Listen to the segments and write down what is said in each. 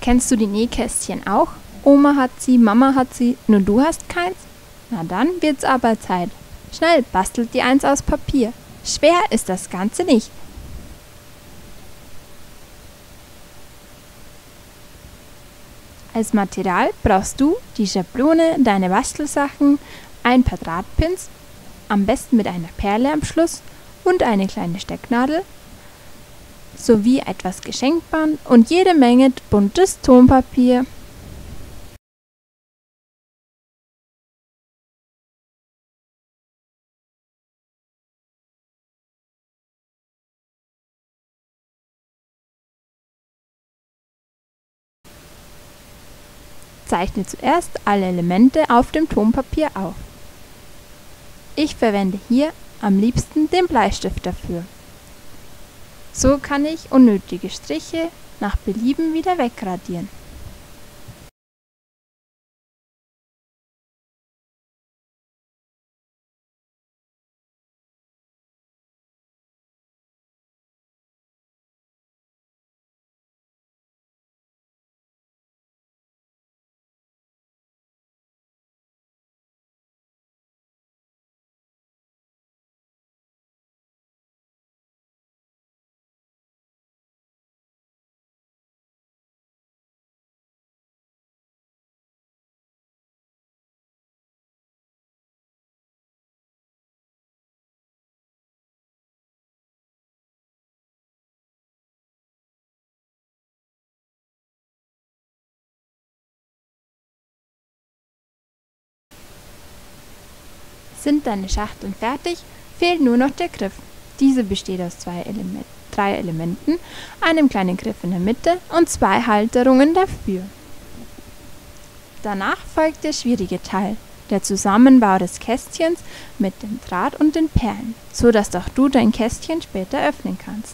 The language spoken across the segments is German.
Kennst du die Nähkästchen auch? Oma hat sie, Mama hat sie, nur du hast keins? Na dann wird's aber Zeit. Schnell, bastelt dir eins aus Papier. Schwer ist das Ganze nicht. Als Material brauchst du die Schablone, deine Bastelsachen, ein paar Drahtpins, am besten mit einer Perle am Schluss und eine kleine Stecknadel, sowie etwas Geschenkband und jede Menge buntes Tonpapier. Zeichne zuerst alle Elemente auf dem Tonpapier auf. Ich verwende hier am liebsten den Bleistift dafür. So kann ich unnötige Striche nach Belieben wieder wegradieren. Sind deine Schachteln fertig, fehlt nur noch der Griff. Diese besteht aus drei Elementen, einem kleinen Griff in der Mitte und 2 Halterungen dafür. Danach folgt der schwierige Teil, der Zusammenbau des Kästchens mit dem Draht und den Perlen, so dass auch du dein Kästchen später öffnen kannst.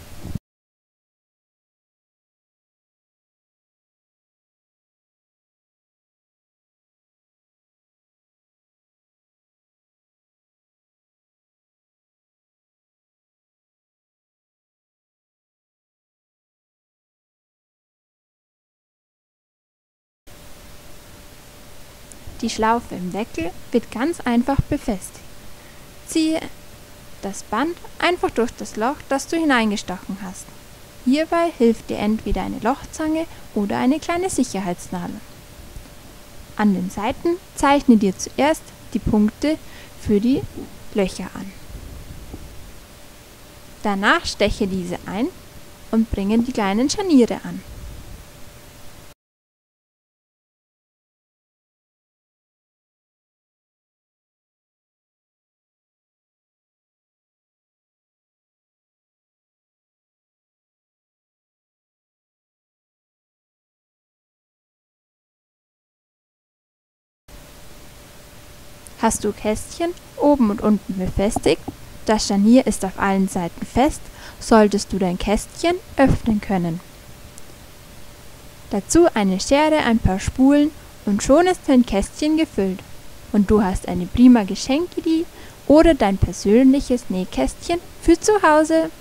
Die Schlaufe im Deckel wird ganz einfach befestigt. Ziehe das Band einfach durch das Loch, das du hineingestochen hast. Hierbei hilft dir entweder eine Lochzange oder eine kleine Sicherheitsnadel. An den Seiten zeichne dir zuerst die Punkte für die Löcher an. Danach steche diese ein und bringe die kleinen Scharniere an. Hast du Kästchen oben und unten befestigt, das Scharnier ist auf allen Seiten fest, solltest du dein Kästchen öffnen können. Dazu eine Schere, ein paar Spulen und schon ist dein Kästchen gefüllt und du hast eine prima Geschenkidee oder dein persönliches Nähkästchen für zu Hause.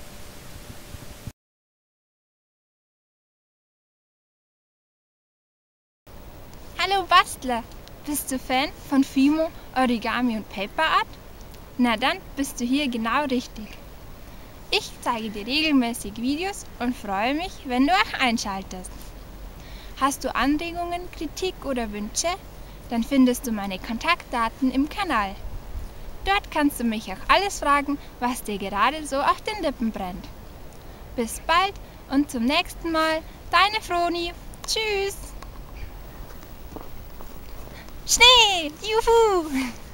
Hallo Bastler! Bist du Fan von Fimo, Origami und Paper Art? Na dann bist du hier genau richtig. Ich zeige dir regelmäßig Videos und freue mich, wenn du auch einschaltest. Hast du Anregungen, Kritik oder Wünsche? Dann findest du meine Kontaktdaten im Kanal. Dort kannst du mich auch alles fragen, was dir gerade so auf den Lippen brennt. Bis bald und zum nächsten Mal, deine Froni. Tschüss! Schnee! Juhu!